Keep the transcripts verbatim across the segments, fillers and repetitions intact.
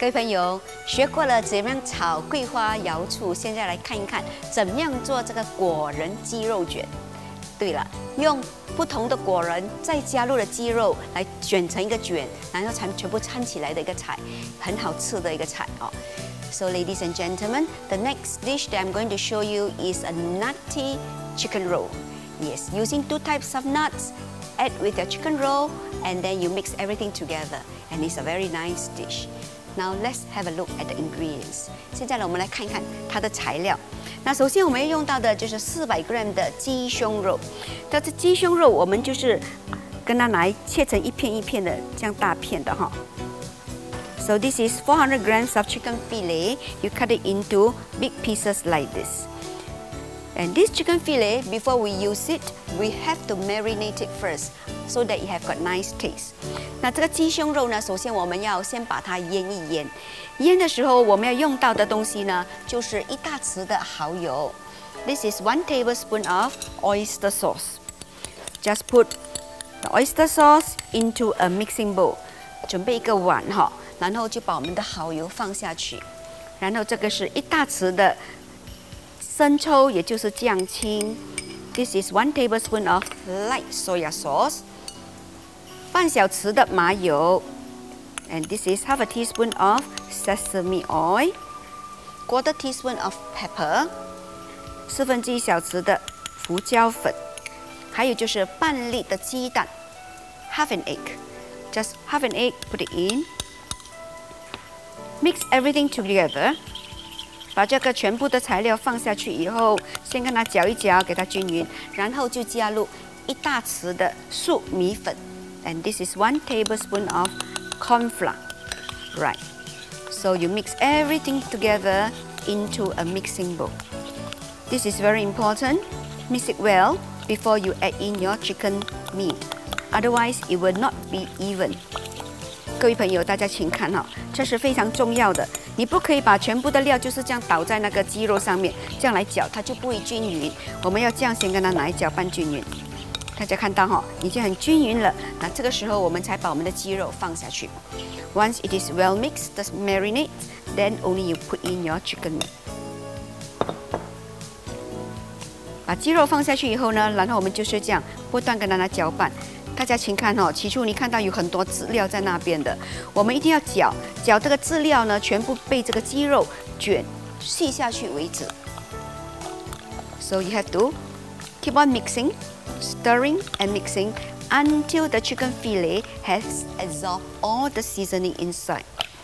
位朋友，学过了怎么样炒桂花瑶醋，现在来看一看怎么样做这个果仁鸡肉卷。对了，用不同的果仁再加入了鸡肉来卷成一个卷，然后才全部掺起来的一个菜，很好吃的一个菜哦。So, ladies and gentlemen, the next dish that I'm going to show you is a nutty chicken roll. Yes, using two types of nuts, add with your chicken roll, and then you mix everything together, and it's a very nice dish. Now let's have a look at the ingredients. 现在呢，我们来看一看它的材料。那首先我们要用到的就是四百 gram 的鸡胸肉。那这鸡胸肉我们就是跟它来切成一片一片的这样大片的哈。So this is four hundred grams of chicken fillet. You cut it into big pieces like this. And this chicken fillet, before we use it, we have to marinate it first, so that it have got nice taste. 那这个鸡胸肉呢，首先我们要先把它腌一腌。腌的时候，我们要用到的东西呢，就是一大匙的蚝油。This is one tablespoon of oyster sauce. Just put the oyster sauce into a mixing bowl. 准备一个碗哈，然后就把我们的蚝油放下去。然后这个是一大匙的生抽，也就是酱青。This is one tablespoon of light soya sauce. 半小匙的麻油 ，and this is half a teaspoon of sesame oil, quarter teaspoon of pepper, 四分之一小匙的胡椒粉，还有就是半粒的鸡蛋 ，half an egg, just half an egg, put it in, mix everything together. 把这个全部的材料放下去以后，先跟它搅一搅，给它均匀，然后就加入一大匙的粟米粉。And this is one tablespoon of corn flour. Right. So you mix everything together into a mixing bowl. This is very important. Mix it well before you add in your chicken meat. Otherwise, it will not be even. 各位朋友，大家请看哈，这是非常重要的。你不可以把全部的料就是这样倒在那个鸡肉上面，这样来搅，它就不会均匀。我们要这样先跟它来搅拌均匀。大家看到哈，已经很均匀了。那这个时候我们才把我们的鸡肉放下去。Once it is well mixed, the marinade, then only you put in your chicken meat. 把鸡肉放下去以后呢，然后我们就是这样不断跟它来搅拌。大家请看哦，起初你看到有很多籽料在那边的，我们一定要搅搅这个籽料呢，全部被这个鸡肉卷细下去为止。So you have to keep on mixing, stirring and mixing until the chicken fillet has absorbed all the seasoning inside.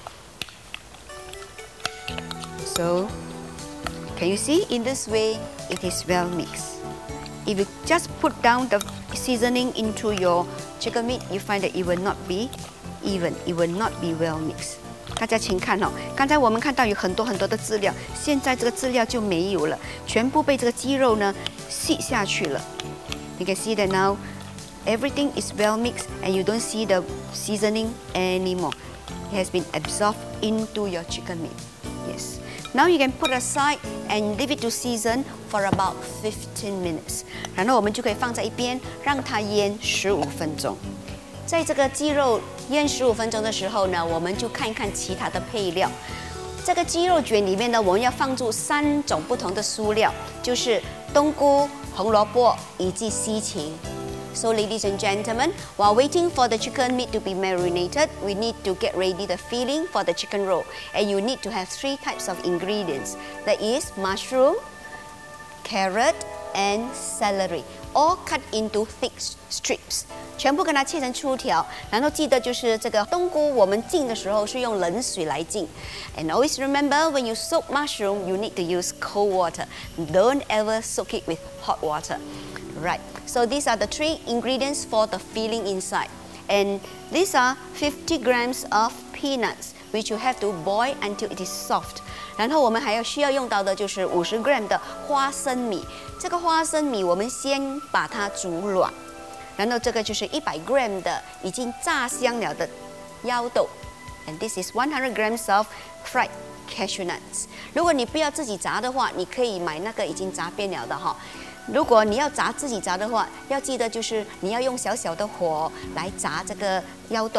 So, can you see? In this way, it is well mixed. If you just put down the seasoning into your chicken meat, you find that it will not be even. It will not be well mixed. 大家请看哦，刚才我们看到有很多很多的饲料，现在这个饲料就没有了，全部被这个鸡肉呢吸下去了。You can see that now everything is well mixed, and you don't see the seasoning anymore. It has been absorbed into your chicken meat. Yes. Now you can put aside and leave it to season for about fifteen minutes. 然后我们就可以放在一边，让它腌十五分钟。在这个鸡肉腌十五分钟的时候呢，我们就看一看其他的配料。这个鸡肉卷里面呢，我们要放入三种不同的蔬料，就是冬菇、红萝卜以及西芹。So, ladies and gentlemen, while waiting for the chicken meat to be marinated, we need to get ready the filling for the chicken roll. And you need to have three types of ingredients. That is mushroom, carrot, and celery, all cut into thick strips. 全部跟它切成粗条，然后记得就是这个冬菇，我们浸的时候是用冷水来浸。And always remember, when you soak mushroom, you need to use cold water. Don't ever soak it with hot water. Right. So these are the three ingredients for the filling inside. And these are fifty grams of peanuts, which you have to boil until it is soft. 然后我们还要需要用到的就是五十 gram 的花生米。这个花生米我们先把它煮软。然后这个就是一百 gram 的已经炸香了的腰豆 ，and this is one hundred grams of fried cashew nuts. 如果你不要自己炸的话，你可以买那个已经炸变了的哈。如果你要炸自己炸的话，要记得就是你要用小小的火来炸这个腰豆，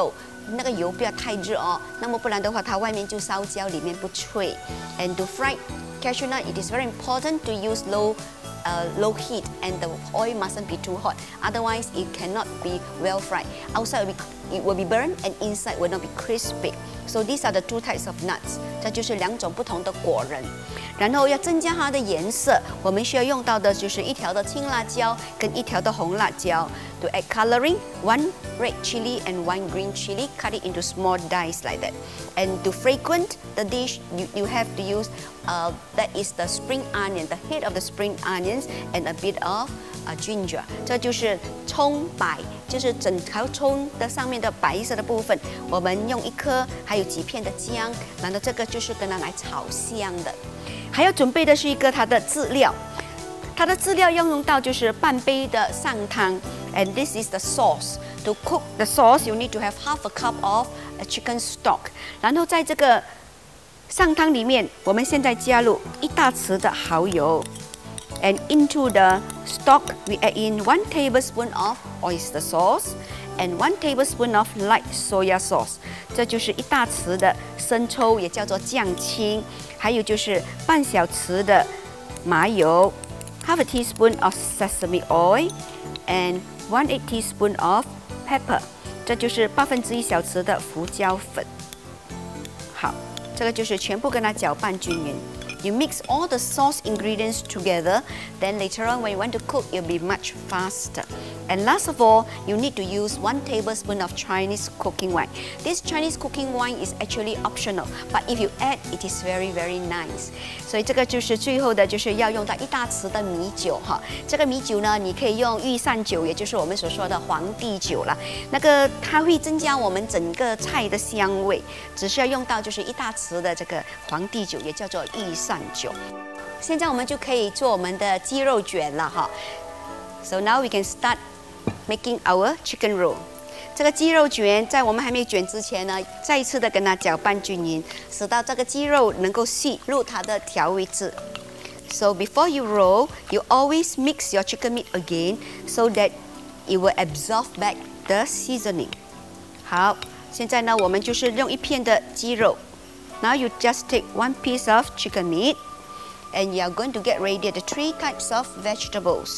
那个油不要太热哦，那么不然的话，它外面就烧焦，里面不脆。And to fry cashew nut, it is very important to use low, uh, low heat, and the oil mustn't be too hot. Otherwise, it cannot be well fried. Outside will be, it will be burned, and inside will not be crispy. So these are the two types of nuts. 这就是两种不同的果仁。然后要增加它的颜色，我们需要用到的就是一条的青辣椒跟一条的红辣椒。To add coloring, one red chili and one green chili, cut it into small dice like that. And to fragrant the dish, you, you have to use, uh, that is the spring onion, the head of the spring onions, and a bit of uh, ginger. 这就是葱白，就是整条葱的上面的白色的部分，我们用一颗，还有几片的姜，然后这个就是跟它来炒香的。还要准备的是一个它的饲料，它的饲料要用到就是半杯的上汤 ，and this is the sauce. To cook the sauce, you need to have half a cup of chicken stock. 然后在这个上汤里面，我们现在加入一大匙的蚝油 ，and into the stock we add in one tablespoon of oyster sauce and one tablespoon of light soya sauce. 这就是一大匙的生抽，也叫做酱青。还有就是半小匙的麻油 ，half a teaspoon of sesame oil, and one eighth teaspoon of pepper。这就是八分之一小匙的胡椒粉。好，这个就是全部跟它搅拌均匀。You mix all the sauce ingredients together, then later on when you want to cook, it'll be much faster. And last of all, you need to use one tablespoon of Chinese cooking wine. This Chinese cooking wine is actually optional, but if you add, it is very, very nice. 所以这个就是最后的，就是要用到一大匙的米酒哈。这个米酒呢，你可以用御膳酒，也就是我们所说的皇帝酒啦。那个它会增加我们整个菜的香味，只需要用到就是一大匙的这个皇帝酒，也叫做御膳酒。现在我们就可以做我们的鸡肉卷了哈。So now we can start making our chicken roll. 这个鸡肉卷在我们还没卷之前呢，再一次的跟它搅拌均匀，使到这个鸡肉能够吸入它的调味汁。So before you roll, you always mix your chicken meat again, so that it will absorb back the seasoning. 好，现在呢，我们就是用一片的鸡肉。Now you just take one piece of chicken meat, and you are going to get ready the three types of vegetables.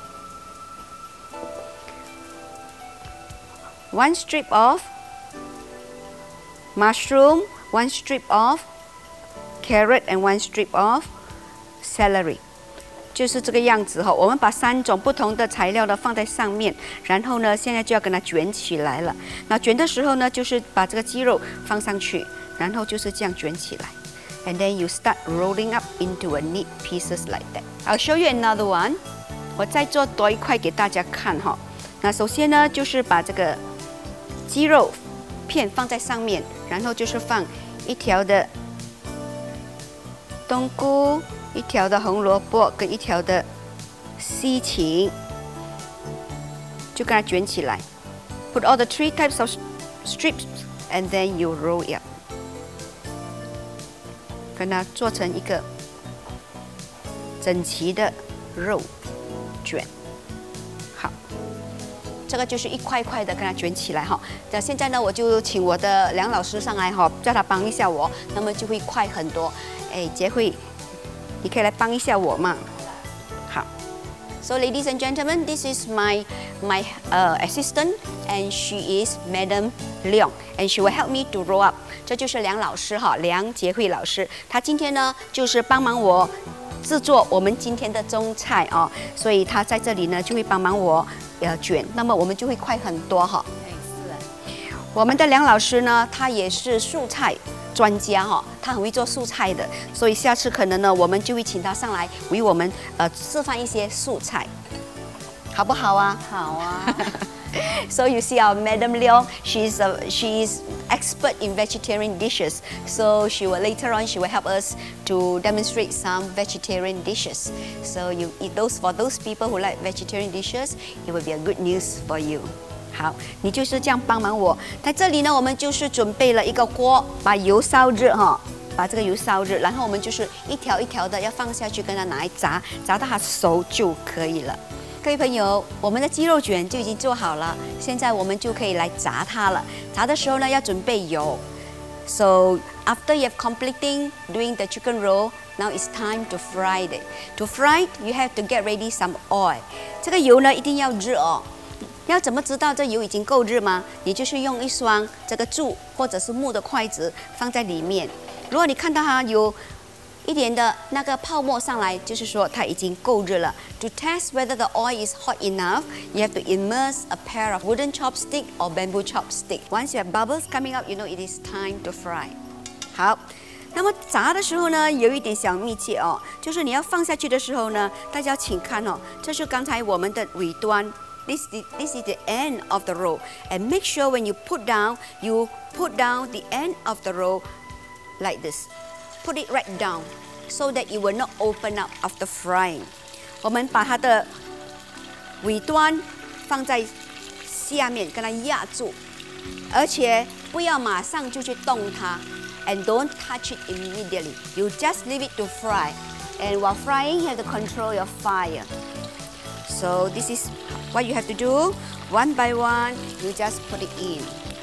One strip of mushroom, one strip of carrot, and one strip of celery. 就是这个样子哈，我们把三种不同的材料呢放在上面，然后呢，现在就要跟它卷起来了。那卷的时候呢，就是把这个鸡肉放上去，然后就是这样卷起来。And then you start rolling up into a neat pieces like that. I'll show you another one. 我再做多一块给大家看哈。那首先呢，就是把这个鸡肉片放在上面，然后就是放一条的冬菇，一条的红萝卜跟一条的西芹，就跟它卷起来。Put all the three types of strips, and then you roll it up. 跟它做成一个整齐的肉卷。好，这个就是一块块的跟它卷起来哈。那现在呢，我就请我的梁老师上来哈，叫他帮一下我，那么就会快很多。哎，杰慧，你可以来帮一下我嘛？好。So ladies and gentlemen, this is my my uh, assistant, and she is Madam Leong, and she will help me to roll up. 这就是梁老师哈，梁杰慧老师，她今天呢就是帮忙我制作我们今天的中菜哦，所以她在这里呢就会帮忙我呃卷，那么我们就会快很多哈。对，是。我们的梁老师呢，他也是素菜专家哈，他很会做素菜的，所以下次可能呢，我们就会请他上来为我们呃示范一些素菜，好不好啊？好啊。So you see our Madam Leong, she's a, she is expert in vegetarian dishes. So she will later on she will help us to demonstrate some vegetarian dishes. So you eat those for those people who like vegetarian dishes, it will be a good news for you. 好，你就是这样帮忙我。在这里呢，我们就是准备了一个锅，把油烧热哈，把这个油烧热，然后我们就是一条一条的要放下去，跟它拿来炸，炸到它熟就可以了。 各位朋友，我们的鸡肉卷就已经做好了，现在我们就可以来炸它了。炸的时候呢，要准备油。So after you have completing doing the chicken roll, now it's time to fry it. To fry it, you have to get ready some oil. 这个油呢一定要热哦。要怎么知道这油已经够热吗？你就是用一双这个竹或者是木的筷子放在里面。如果你看到它有一点的那个泡沫上来，就是说它已经够热了。To test whether the oil is hot enough, you have to immerse a pair of wooden chopstick or bamboo chopstick. Once you have bubbles coming up, you know it is time to fry. 好，那么炸的时候呢，有一点小秘诀哦，就是你要放下去的时候呢，大家请看哦，这是刚才我们的尾端。This is, this is the end of the roll, and make sure when you put down, you put down the end of the roll like this. Put it right down, so that it will not open up after frying. 我们把它的尾端放在下面，跟它压住，而且不要马上就去动它 ，and don't touch it immediately. You just leave it to fry, and while frying, you have to control your fire. So this is what you have to do. One by one, you just put it in.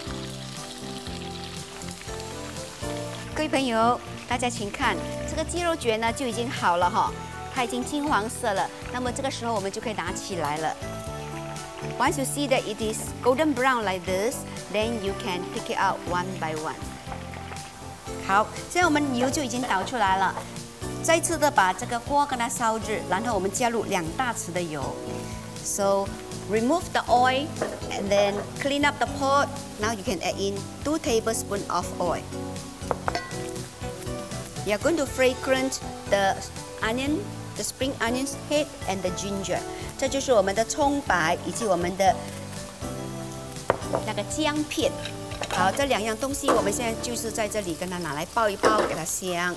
各位朋友。大家请看，这个鸡肉卷呢就已经好了哈，它已经金黄色了。那么这个时候我们就可以拿起来了。Once you see that it is golden brown like this, then you can pick it out one by one. 好，现在我们油就已经倒出来了。再次的把这个锅跟它烧热，然后我们加入两大匙的油。So remove the oil and then clean up the pot. Now you can add in two tablespoons of oil. You are going to fragrant the onion, the spring onions head, and the ginger. 这就是我们的葱白以及我们的那个姜片。好，这两样东西我们现在就是在这里跟它拿来爆一爆，给它香。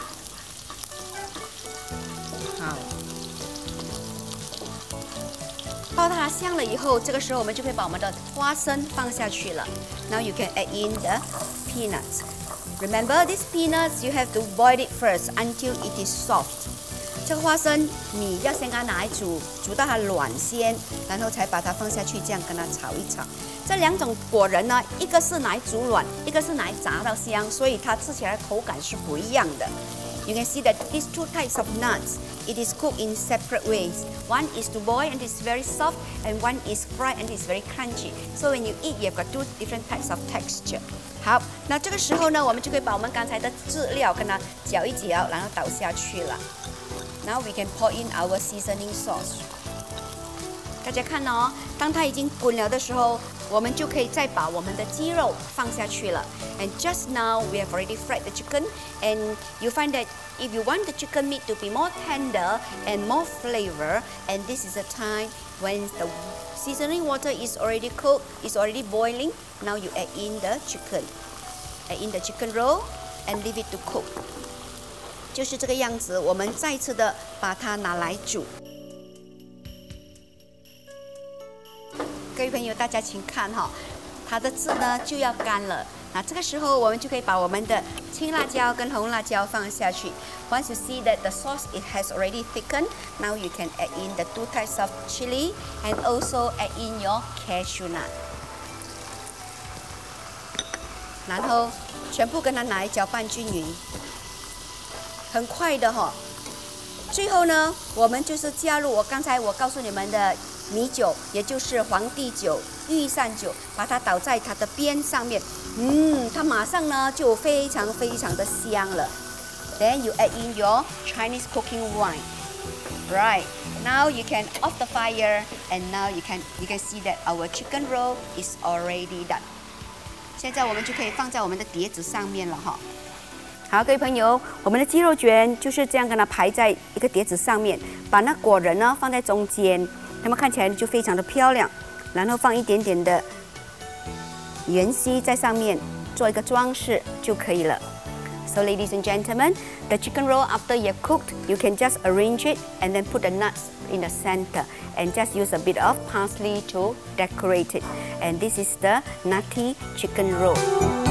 好，爆它香了以后，这个时候我们就可以把我们的花生放下去了。Now you can add in the peanuts. Remember, these peanuts you have to boil it first until it is soft. 这个花生你要先给它拿来煮，煮到它软先，然后才把它放下去，这样跟它炒一炒。这两种果仁呢，一个是拿来煮软，一个是拿来炸到香，所以它吃起来口感是不一样的。You can see that these two types of nuts, it is cooked in separate ways. One is to boil and it's very soft, and one is fried and it's very crunchy. So when you eat, you've got two different types of texture. 好，那这个时候呢，我们就可以把我们刚才的质料跟它搅一搅，然后倒下去了。Now we can pour in our seasoning sauce. 大家看哦，当它已经滚了的时候，我们就可以再把我们的鸡肉放下去了。And just now we have already fried the chicken, and you find that if you want the chicken meat to be more tender and more flavor, and this is the time when the seasoning water is already cooked, is already boiling. Now you add in the chicken, add in the chicken roll, and leave it to cook. 就是这个样子，我们再次的把它拿来煮。各位朋友，大家请看哈，它的汁呢就要干了。那这个时候，我们就可以把我们的青辣椒跟红辣椒放下去。Once you see that the sauce it has already thickened, now you can add in the two types of chili and also add in your cashew nut. 然后全部跟它拿来搅拌均匀，很快的哈。最后呢，我们就是加入我刚才我告诉你们的。米酒，也就是皇帝酒、御膳酒，把它倒在它的边上面，嗯，它马上呢就非常非常的香了。Then you add in your Chinese cooking wine. Right. Now you can off the fire, and now you can you can see that our chicken roll is already done. 现在我们就可以放在我们的碟子上面了哈。好，各位朋友，我们的鸡肉卷就是这样跟它排在一个碟子上面，把那果仁呢放在中间。那么看起来就非常的漂亮，然后放一点点的芫荽在上面，做一个装饰就可以了。So ladies and gentlemen, the chicken roll after you have cooked, you can just arrange it and then put the nuts in the center and just use a bit of parsley to decorate it. And this is the nutty chicken roll.